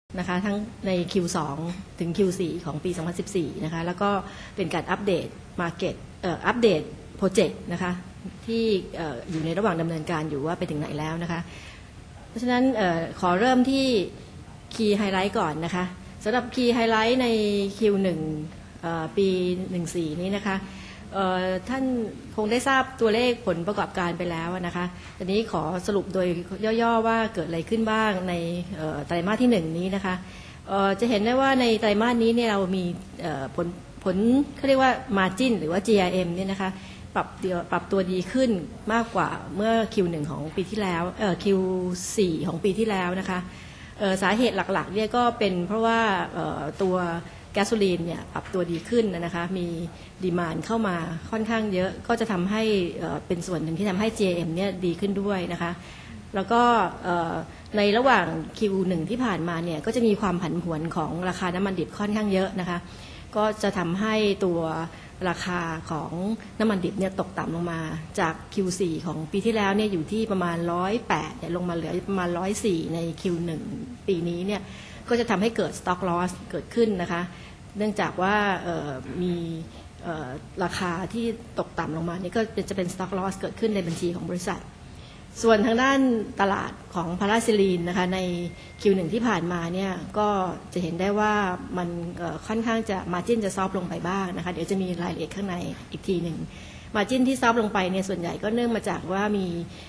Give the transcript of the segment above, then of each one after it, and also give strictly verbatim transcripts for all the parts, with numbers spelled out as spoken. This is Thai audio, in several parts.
นะคะทั้งใน คิว สอง ถึง คิว สี่ ของปี สองพันสิบสี่ นะคะแล้วก็เป็นการอัปเดต Market เอ่ออัปเดตโปรเจกต์นะคะที่เอ่ออยู่ในระหว่างดำเนินการอยู่ว่าไปถึงไหนแล้วนะคะเพราะฉะนั้นเอ่อขอเริ่มที่ Key Highlight ก่อนนะคะสำหรับ Key Highlight ใน คิว หนึ่ง เอ่อปี สิบสี่ นี้นะคะท่านคงได้ทราบตัวเลขผลประกอบการไปแล้วนะคะทีนี้ขอสรุปโดยย่อๆว่าเกิดอะไรขึ้นบ้างในไตรมาสที่หนึ่งนี้นะคะจะเห็นได้ว่าในไตรมาสนี้เนี่ยเรามีผลผลเขาเรียกว่า Margin หรือว่า จี อาร์ เอ็ม เนี่ยนะคะปรับปรับตัวดีขึ้นมากกว่าเมื่อ คิว หนึ่ง ของปีที่แล้วเอ่อ คิว สี่ ของปีที่แล้วนะคะสาเหตุหลักๆเนี่ยก็เป็นเพราะว่าตัวแก๊สโซลีนเนี่ยปรับตัวดีขึ้นนะคะมีดีมานด์เข้ามาค่อนข้างเยอะก็จะทำให้เป็นส่วนหนึ่งที่ทำให้ จี เอ เอ็ม เนี่ยดีขึ้นด้วยนะคะแล้วก็ในระหว่าง คิว หนึ่ง ที่ผ่านมาเนี่ยก็จะมีความผันผวนของราคาน้ำมันดิบค่อนข้างเยอะนะคะก็จะทำให้ตัวราคาของน้ำมันดิบเนี่ยตกต่ำลงมาจาก คิว สี่ ของปีที่แล้วเนี่ยอยู่ที่ประมาณหนึ่งร้อยแปดเนี่ยลงมาเหลือประมาณหนึ่งร้อยสี่ใน คิว หนึ่ง ปีนี้เนี่ยก็จะทำให้เกิด stock loss เกิดขึ้นนะคะเนื่องจากว่ามีราคาที่ตกต่ำลงมานี่ก็จะเป็น stock loss เกิดขึ้นในบัญชีของบริษัทส่วนทางด้านตลาดของพาราซิลีนนะคะใน คิว หนึ่ง ที่ผ่านมาเนี่ยก็จะเห็นได้ว่ามันค่อนข้างจะ margin จะซอฟลงไปบ้างนะคะเดี๋ยวจะมีรายละเอียดข้างในอีกทีหนึ่ง margin ที่ซอฟลงไปเนี่ยส่วนใหญ่ก็เนื่องมาจากว่ามี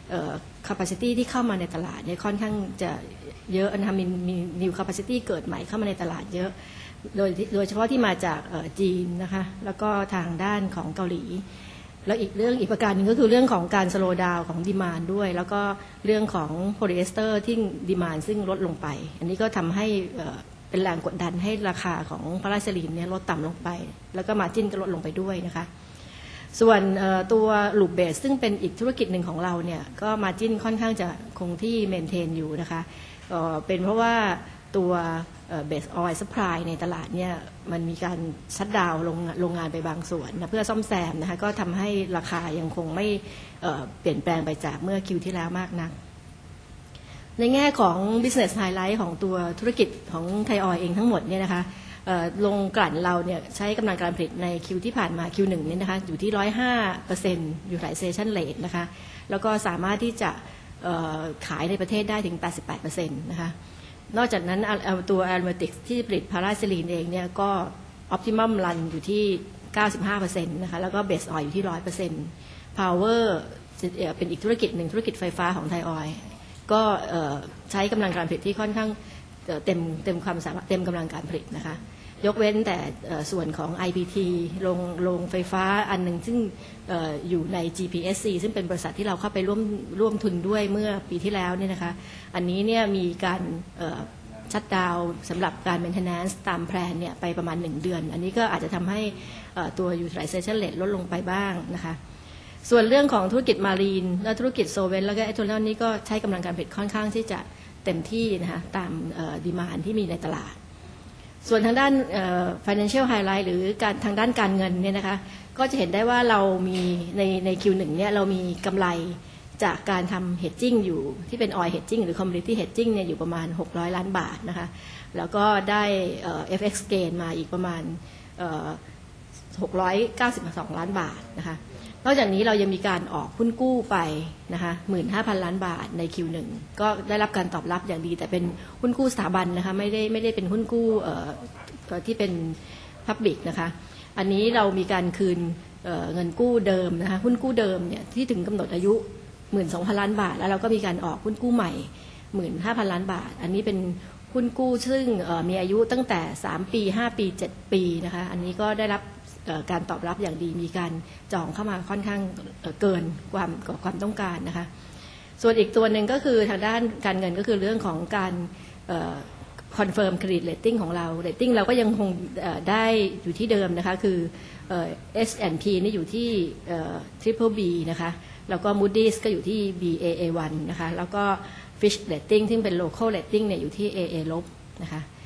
capacity ที่เข้ามาในตลาดเนี่ยค่อนข้างจะเยอะนะคะมีมี new capacity เกิดใหม่เข้ามาในตลาดเยอะโดยโดยเฉพาะที่มาจากจีนนะคะแล้วก็ทางด้านของเกาหลีแล้วอีกเรื่องอีกประการหนึ่งก็คือเรื่องของการสโลว์ดาวน์ของดีมานด์ด้วยแล้วก็เรื่องของโพลีเอสเตอร์ที่ดีมานด์ซึ่งลดลงไปอันนี้ก็ทำให้เป็นแรงกดดันให้ราคาของพาราซิลีนเนี่ยลดต่ำลงไปแล้วก็มาร์จิ้นก็ลดลงไปด้วยนะคะส่วนตัวลูปเบสซึ่งเป็นอีกธุรกิจหนึ่งของเราเนี่ยก็มาร์จิ้นค่อนข้างจะคงที่เมนเทนอยู่นะคะเป็นเพราะว่าตัวเบสออยล์ซัพพลายในตลาดเนี่ยมันมีการชัตดาวน์โรงงานไปบางส่วนนะเพื่อซ่อมแซมนะคะก็ทำให้ราคายังคงไม่เปลี่ยนแปลงไปจากเมื่อคิวที่แล้วมากนักในแง่ของ business highlight ของตัวธุรกิจของไทยออยล์เองทั้งหมดเนี่ยนะคะลงกลั่นเราเนี่ยใช้กำลังการผลิตในคิวที่ผ่านมา คิว หนึ่ง เนี่ยนะคะอยู่ที่ หนึ่งร้อยห้าเปอร์เซ็นต์ utilization rate นะคะแล้วก็สามารถที่จะขายในประเทศได้ถึง แปดสิบแปดเปอร์เซ็นต์ นะคะนอกจากนั้นตัว Aromatics ที่ผลิตพาราซิลีนเองเนี่ยก็ Optimum Run อยู่ที่ เก้าสิบห้าเปอร์เซ็นต์ นะคะแล้วก็ Base Oil อยู่ที่ หนึ่งร้อยเปอร์เซ็นต์ Power เป็นอีกธุรกิจหนึ่งธุรกิจไฟฟ้าของไทยออยล์ก็ใช้กำลังการผลิตที่ค่อนข้างเต็มเต็มความสามารถเต็มกำลังการผลิตนะคะยกเว้นแต่ส่วนของ ไอ พี ที โรงโรงไฟฟ้าอันหนึ่งซึ่ง อ, อยู่ใน จี พี เอส ซี ซึ่งเป็นบริษัทที่เราเข้าไปร่วมร่วมทุนด้วยเมื่อปีที่แล้วเนี่ยนะคะอันนี้เนี่ยมีการชัตดาวน์สำหรับการ maintenance ตามแพลนเนี่ยไปประมาณหนึ่งเดือนอันนี้ก็อาจจะทำให้ตัว utilization rate ลดลงไปบ้างนะคะส่วนเรื่องของธุรกิจมารีนและธุรกิจโซเวนแล้วก็เอทานอลนี่ก็ใช้กำลังการผลิตค่อนข้างที่จะเต็มที่นะคะตามดีมานด์ที่มีในตลาดส่วนทางด้าน financial highlight หรือการทางด้านการเงินเนี่ยนะคะก็จะเห็นได้ว่าเรามีในใน คิว หนึ่ง เนี่ยเรามีกำไรจากการทำ hedging อยู่ที่เป็น oil hedging หรือ commodity hedging เนี่ยอยู่ประมาณหกร้อยล้านบาทนะคะแล้วก็ได้ เอฟ เอ็กซ์ gain มาอีกประมาณหกร้อยเก้าสิบสองล้านบาทนะคะนอกจากนี้เรายังมีการออกหุ้นกู้ไปนะคะ หนึ่งหมื่นห้าพัน ล้านบาทใน คิว หนึ่ง ก็ได้รับการตอบรับอย่างดีแต่เป็นหุ้นกู้สถาบันนะคะไม่ได้ไม่ได้เป็นหุ้นกู้ที่เป็น Public นะคะอันนี้เรามีการคืน เ, เงินกู้เดิมนะคะหุ้นกู้เดิมเนี่ยที่ถึงกำหนดอายุ หนึ่งหมื่นสองพัน ล้านบาทแล้วเราก็มีการออกหุ้นกู้ใหม่ หนึ่งหมื่นห้าพัน ล้านบาทอันนี้เป็นหุ้นกู้ซึ่งมีอายุตั้งแต่สามปีห้าปีเจ็ดปีนะคะอันนี้ก็ได้รับการตอบรับอย่างดีมีการจองเข้ามาค่อนข้างเกินความความต้องการนะคะส่วนอีกตัวหนึ่งก็คือทางด้านการเงินก็คือเรื่องของการคอนเฟิร์มเครดิตเรตติ้งของเราเรตติ้งเราก็ยังคงได้อยู่ที่เดิมนะคะคือ เอส แอนด์ พี นี่อยู่ที่ Triple B นะคะแล้วก็ Moody's ก็อยู่ที่ บี เอ เอ วัน นะคะแล้วก็ Fitch Rating ซึ่งเป็น local rating เนี่ยอยู่ที่ เอ เอ ลบนะคะ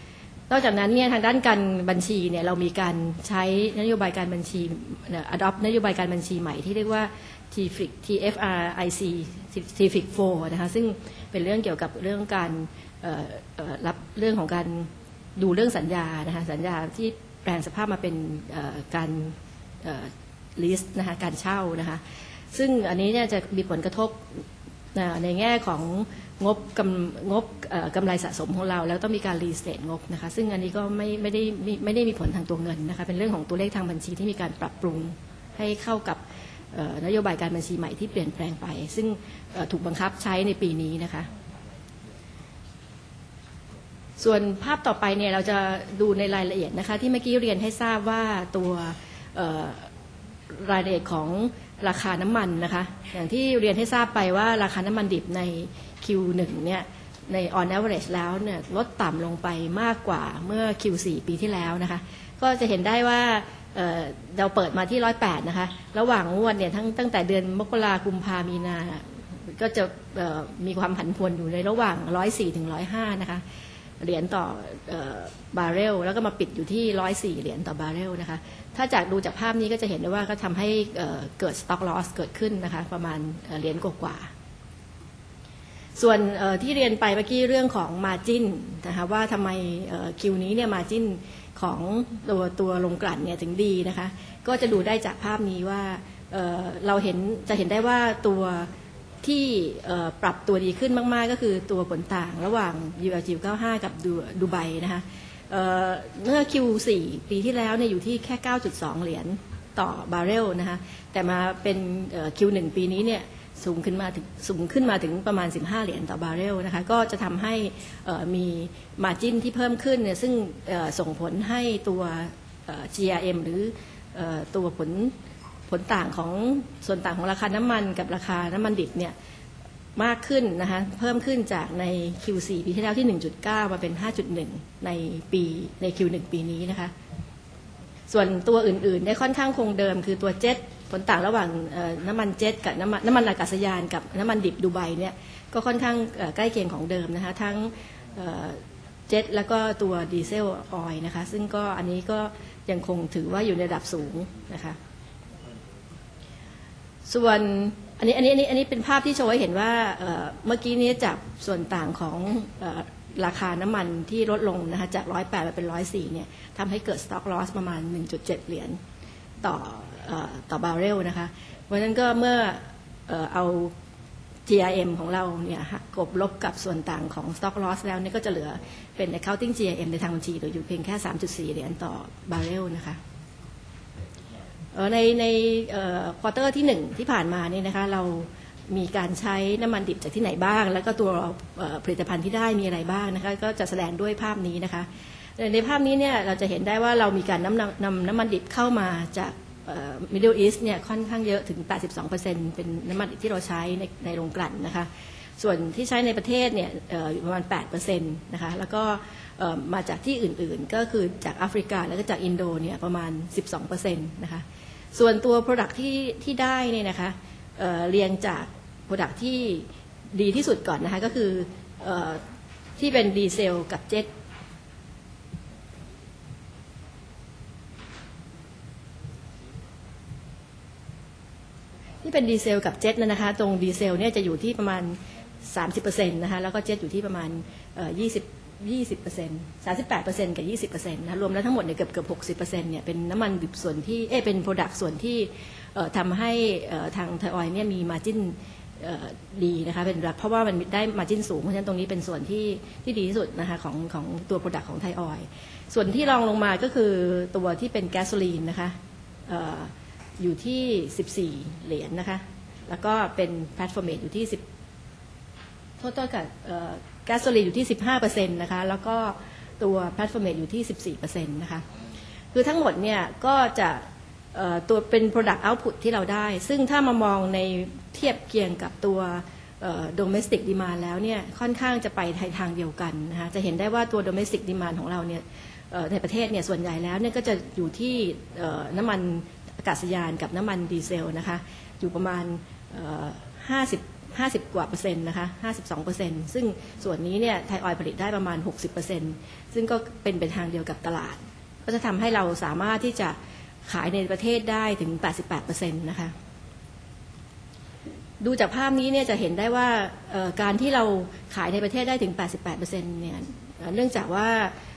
นอกจากนั้นเนี่ยทางด้านการบัญชีเนี่ยเรามีการใช้นโยบายการบัญชี adopt นโยบายการบัญชีใหม่ที่เรียกว่า ที เอฟ อาร์ ไอ ซี ที เอฟ ไอ ซี โฟร์ นะคะซึ่งเป็นเรื่องเกี่ยวกับเรื่องการรับเรื่องของการดูเรื่องสัญญานะคะสัญญาที่แปลงสภาพมาเป็นการลิสต์นะคะการเช่านะคะซึ่งอันนี้เนี่ยจะมีผลกระทบในแง่ของงบกำงบกำไรสะสมของเราแล้วต้องมีการรีสเตทงบนะคะซึ่งอันนี้ก็ไม่ไม่ได้ไม่ได้มีผลทางตัวเงินนะคะเป็นเรื่องของตัวเลขทางบัญชีที่มีการปรับปรุงให้เข้ากับนโยบายการบัญชีใหม่ที่เปลี่ยนแปลงไปซึ่งถูกบังคับใช้ในปีนี้นะคะส่วนภาพต่อไปเนี่ยเราจะดูในรายละเอียดนะคะที่เมื่อกี้เรียนให้ทราบว่าตัวรายละเอียดของราคาน้ำมันนะคะอย่างที่เรียนให้ทราบไปว่าราคาน้ำมันดิบใน คิว หนึ่ง เนี่ยใน on average แล้วเนี่ยลดต่ำลงไปมากกว่าเมื่อ คิว โฟร์ ปีที่แล้วนะคะก็จะเห็นได้ว่าเเราเปิดมาที่หนึ่งร้อยแปดนะคะระหว่างงวดเนี่ยทั้งตั้งแต่เดือนมกราคมกุมภาพันธ์มีนาก็จะมีความผันผวนอยู่ในระหว่างหนึ่งร้อยสี่ถึงหนึ่งร้อยห้านะคะเหรียญต่อบาร์เรลแล้วก็มาปิดอยู่ที่หนึ่งร้อยสี่เหรียญต่อบาร์เรลนะคะถ้าจากดูจากภาพนี้ก็จะเห็นได้ว่าก็ทำให้เกิด stock loss เกิดขึ้นนะคะประมาณเหรียญกว่าส่วนที่เรียนไปเมื่อกี้เรื่องของ margin นะคะว่าทำไมคิวนี้เนี่ย margin ของตัวตัวลงกลั่นเนี่ยถึงดีนะคะก็จะดูได้จากภาพนี้ว่าเราเห็นจะเห็นได้ว่าตัวที่ปรับตัวดีขึ้นมากๆก็คือตัวผลต่างระหว่าง ยู แอล จี เก้าสิบห้า กับดูไบนะคะเมื่อ คิว โฟร์ ปีที่แล้วเนี่ยอยู่ที่แค่ เก้าจุดสอง เหรียญต่อบาร์เรลนะคะแต่มาเป็น คิว วัน ปีนี้เนี่ยสูงขึ้นมาถึงสูงขึ้นมาถึงประมาณสิบห้าเหรียญต่อบาร์เรลนะคะก็จะทำให้มีมาร์จิ้นที่เพิ่มขึ้นเนี่ยซึ่งส่งผลให้ตัว จี อาร์ เอ็ม หรือตัวผลผลต่างของส่วนต่างของราคาน้ำมันกับราคาน้ำมันดิบเนี่ยมากขึ้นนะคะเพิ่มขึ้นจากใน คิว โฟร์ ปีที่แล้วที่ หนึ่งจุดเก้า มาเป็น ห้าจุดหนึ่ง ในปีใน คิว วัน ปีนี้นะคะส่วนตัวอื่นๆได้ค่อนข้างคงเดิมคือตัวเจ็ตผลต่างระหว่างน้ำมันเจ็ตกับน้ำมันน้ำมันอากาศยานกับน้ำมันดิบดูไบเนี่ยก็ค่อนข้างใกล้เคียงของเดิมนะคะทั้งเจ็ตแล้วก็ตัวดีเซลออยล์นะคะซึ่งก็อันนี้ก็ยังคงถือว่าอยู่ในระดับสูงนะคะส่วนอันนี้อันนี้อันนี้อันนี้เป็นภาพที่โชว์ให้เห็นว่าเมื่อกี้นี้จากส่วนต่างของราคาน้ำมันที่ลดลงนะคะจากหนึ่งร้อยแปดมาเป็นหนึ่งร้อยสี่เนี่ยทำให้เกิด stock loss ประมาณ หนึ่งจุดเจ็ด เหรียญต่อต่อบาร์เรลนะคะเพราะฉะนั้นก็เมื่อเอา จี อาร์ เอ็ม ของเราเนี่ยกบลบกับส่วนต่างของ stock loss แล้วเนี่ยก็จะเหลือเป็น accounting จี อาร์ เอ็ม ในทางบัญชีเหลืออยู่เพียงแค่ สามจุดสี่ เหรียญต่อบาร์เรลนะคะในในควอเตอร์ที่หนึ่งที่ผ่านมาเนี่ยนะคะเรามีการใช้น้ำมันดิบจากที่ไหนบ้างแล้วก็ตัวผลิตภัณฑ์ที่ได้มีอะไรบ้างนะคะก็จะแสดงด้วยภาพนี้นะคะในภาพนี้เนี่ยเราจะเห็นได้ว่าเรามีการนำนำน้ำมันดิบเข้ามาจาก Middle East เนี่ยค่อนข้างเยอะถึง แปดสิบสองเปอร์เซ็นต์ เป็นน้ำมันดิบที่เราใช้ในในโรงกลั่นนะคะส่วนที่ใช้ในประเทศเนี่ยอยู่ประมาณ แปดเปอร์เซ็นต์ นะคะแล้วก็มาจากที่อื่นๆก็คือจากแอฟริกาแล้วก็จากอินโดเนี่ยประมาณ สิบสองเปอร์เซ็นต์ นะคะส่วนตัว Product ที่ที่ได้เนี่ยนะคะเอ่อเรียงจาก Product ที่ดีที่สุดก่อนนะคะก็คือเอ่อที่เป็นดีเซลกับเจ็ตที่เป็นดีเซลกับเจ็ตนะคะตรงดีเซลเนี่ยจะอยู่ที่ประมาณ สามสิบเปอร์เซ็นต์ นะคะแล้วก็เจ็ตอยู่ที่ประมาณเอ่อยี่สิบ ยี่สิบเปอร์เซ็นต์ สามสิบแปดเปอร์เซ็นต์ กับ ยี่สิบเปอร์เซ็นต์ นะรวมแล้วทั้งหมดเนี่ยเกือบเกือบ หกสิบเปอร์เซ็นต์ เนี่ยเป็นน้ำมันดิบส่วนที่เอ๊ะเป็น Product ส่วนที่เอ่อทำให้เอ่อทางไทยออยล์เนี่ยมี Margin เอ่อดีนะคะเป็นเพราะว่ามันได้ Margin สูงเพราะฉะนั้นตรงนี้เป็นส่วนที่ที่ดีที่สุดนะคะของของตัว Product ของไทยออยล์ส่วนที่รองลงมาก็คือตัวที่เป็นแก๊สโซลีนนะคะเอ่ออยู่ที่สิบสี่เหรียญนะคะแล้วก็เป็นแพลตฟอร์มอยู่ที่สิบโทษๆกับแก๊สโซลีนอยู่ที่ สิบห้าเปอร์เซ็นต์ นะคะแล้วก็ตัวแพลตฟอร์มอยู่ที่ สิบสี่เปอร์เซ็นต์ นะคะคือทั้งหมดเนี่ยก็จะตัวเป็น product output ที่เราได้ซึ่งถ้ามามองในเทียบเคียงกับตัว domestic demand แล้วเนี่ยค่อนข้างจะไปทางเดียวกันนะคะจะเห็นได้ว่าตัว domestic demand ของเราเนี่ยในประเทศเนี่ยส่วนใหญ่แล้วเนี่ยก็จะอยู่ที่น้ำมันอากาศยานกับน้ำมันดีเซลนะคะอยู่ประมาณห้าสิบห้าสิบกว่าเปอร์เซ็นต์นะคะห้าสิบสองเปอร์เซ็นต์ซึ่งส่วนนี้เนี่ยไทยออยล์ผลิตได้ประมาณหกสิบเปอร์เซ็นต์ซึ่งก็เป็นเป็นทางเดียวกับตลาดก็จะทำให้เราสามารถที่จะขายในประเทศได้ถึง แปดสิบแปดเปอร์เซ็นต์ นะคะดูจากภาพนี้เนี่ยจะเห็นได้ว่าการที่เราขายในประเทศได้ถึง แปดสิบแปดเปอร์เซ็นต์ เนี่ยเนื่องจากว่า